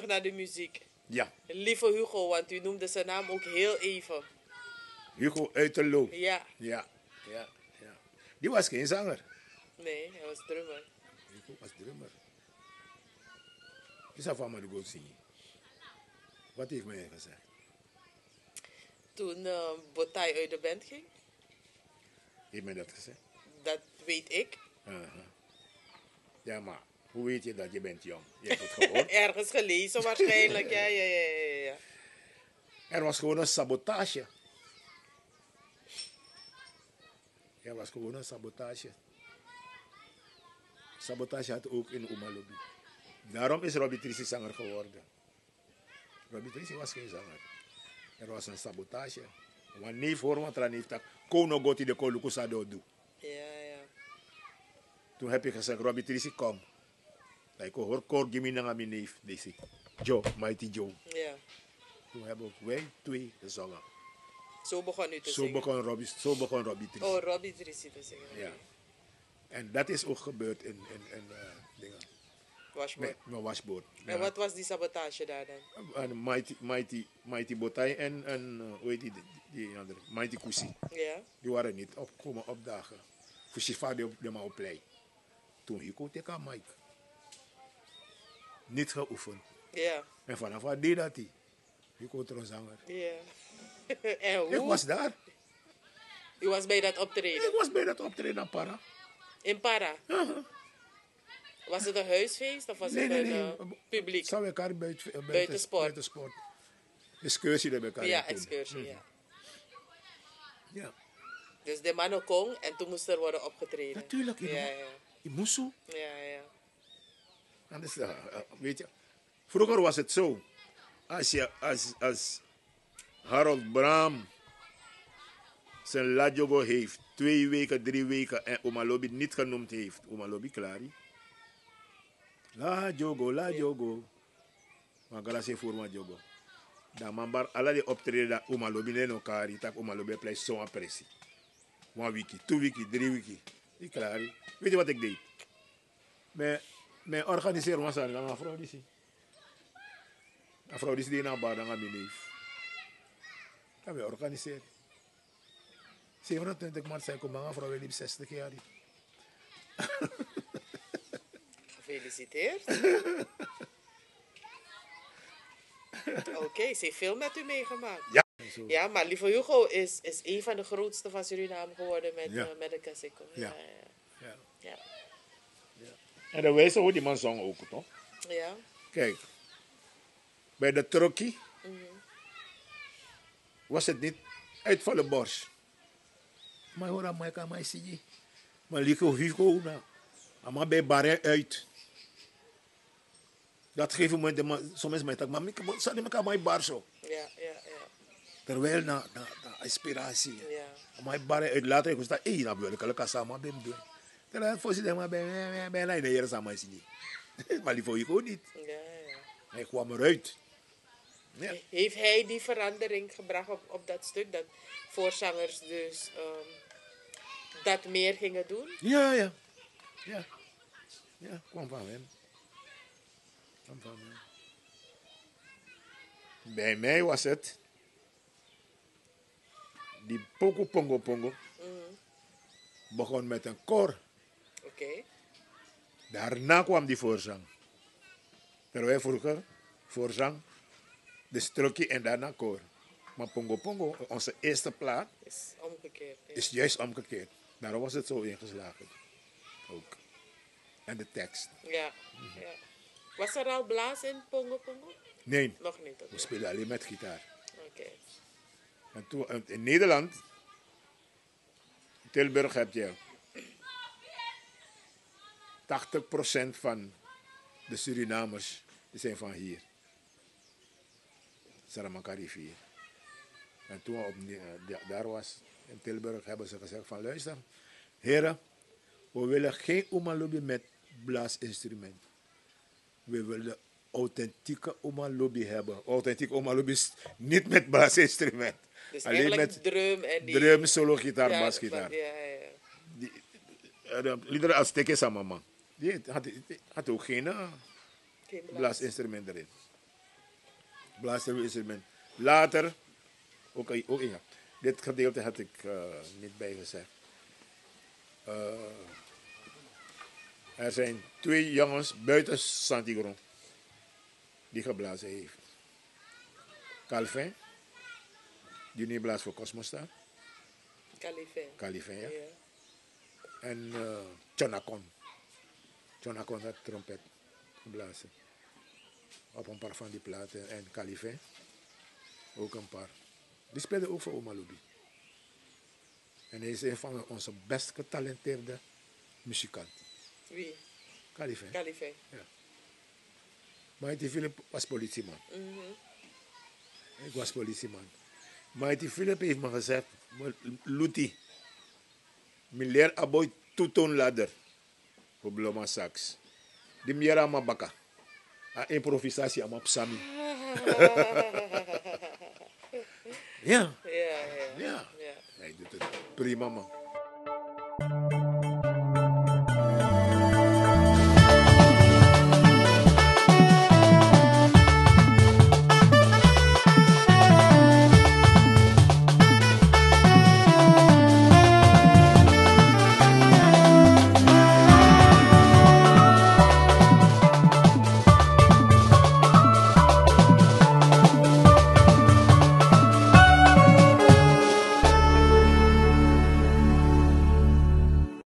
terug naar de muziek. Ja, Lieve Hugo, want u noemde zijn naam ook heel even. Hugo Uiterlo. Ja, Ja, ja, ja. Die was geen zanger. nee, hij was drummer. Hugo was drummer. Dus hij van me goed zien. Wat heeft mij gezegd? Toen Botai uit de band ging, Heeft mij dat gezegd? dat weet ik. Aha. Ja, maar hoe weet je dat je bent jong? Je hebt het gehoord. Ergens gelezen waarschijnlijk, ja. Er was gewoon een sabotage. Er was gewoon een sabotage. Sabotage had ook in Umalobi. Daarom is Robbie Tracy zanger geworden. Robbie Tracy was geen zanger. Er was een sabotage. Want neef hoor wat er heeft dat kono goti de kolukusado doe. Ja. Toen heb je gezegd, Robbie Tracy, kom. Ik hoor koor gimme naar mijn neef, deze. Joe, Mighty Joe. Ja. Toen hebben wij twee gezongen. Zo begon u te Zo zingen. begon Robbie Tracy. Oh, Robbie Tracy te zingen. Ja. En dat is ook gebeurd in dingen. Washboard. Met washboard. En wat was die sabotage daar dan? En Mighty Botai en hoe heet die andere? Mighty Kusi. Ja. Die waren niet opkomen opdagen. Voor Shifa de maar op play. Toen ik kon tegen Mike. Niet geoefend. Ja. En vanaf wat deed dat hij? Ik kon er een zanger. Ja. En hoe? Ik was daar. U was bij dat optreden? Ik was bij dat optreden aan Para. In Para? Was het een huisfeest of was het een publiek? Zou elkaar Buiten sport. Excursie bij elkaar. Ja, excursie, ja. Ja. Dus de mannen kon en toen moest er worden opgetreden. Natuurlijk. Ja. In Moesu. Ja. Anders, weet je, vroeger was het zo. Als Harold Bram zijn La Jogo heeft, 2 weken, 3 weken en Umalobi niet genoemd heeft, Umalobi klaar. La Jogo. Maar grazie voor mijn Jogo. Dan man bar alla die optreden dat Umalobi in elkaar, tak Umalobi pleit zo'n pressie. 1 wiki, 2 wiki, 3 wiki. Ik klaar. Weet je wat ik deed? Mijn organiseer was aan een Afrodisi. Afrodisi die naar Baden aan mijn neef. Dat we organiseren. 27 maart zijn kom aan vrouw liep 60 jaar. Gefeliciteerd. Oké, ze heeft veel met u meegemaakt. Ja. Ja, maar lieve Hugo is een van de grootste van Suriname geworden met de Kaseko. Ja. Ja. En de wijze hoe die man zong ook, toch? Ja. Kijk, bij de Trokkie was het niet uitvallen borst. Maar hoor aan mij kan mij zien. Maar lieve Hugo, maar bij barre uit. Dat geeft me de soms mij tak, maar ik zal niet meer mijn bar zo. Ja. Terwijl na inspiratie. Ja. Maar barre uit later ik sta na wil ik kan samen ben doen. Terwijl voorzitter maar ben hij hier samen zien. Maar lieve Hugo niet. Ja. Hij kwam eruit. Ja. Heeft hij die verandering gebracht op dat stuk? Dat voorzangers dus dat meer gingen doen? Ja, kwam van hem. Bij mij was het die Pongo begon met een koor. Oké. Daarna kwam die voorzang. Terwijl vroeger voorzang, de strukje en daarna koor. Maar Pongo, onze eerste plaat, Is omgekeerd. Ja. is juist omgekeerd. Daarom was het zo ingeslagen. Ook. En de tekst. Ja. Was er al blaas in Pongo? Nee, Nog niet. we spelen alleen met gitaar. Oké. En toen, in Nederland, in Tilburg heb je 80% van de Surinamers die zijn van hier. Saramaka rivier. En toen daar was, in Tilburg, hebben ze gezegd van luister, heren, we willen geen Umalobi met blaasinstrument. We willen authentieke Umalobi hebben. Authentieke Umalobi is niet met blaasinstrument. Dus alleen met drum en die... drum, solo, gitaar, basgitaar. Ja. De liederen als Teke Samama. Die had ook geen blaasinstrument erin. blaasinstrument. Later, ook ja, dit gedeelte had ik niet bijgezegd. Er zijn 2 jongens buiten Santigron die geblazen heeft. Calvin, die nu blaast voor Cosmostar. Calvin, ja. Ja. En Chonacon. Chonacon had trompet geblazen. Op een paar van die platen. En Calvin, ook een paar. Die speelden ook voor Oma Lubi. En hij is een van onze best getalenteerde muzikanten. Wie? Calvin. Calvin. Ja. Mighty Philip was politieman. Ik was politieman. Mighty Philip heeft me gezegd, Luti, mijn leer aboy toetoon ladder voor Bloma Sax. Die miera mabaka. A improvisatie am op Sami. Ja. Ja. Ja. Hij doet het prima, man.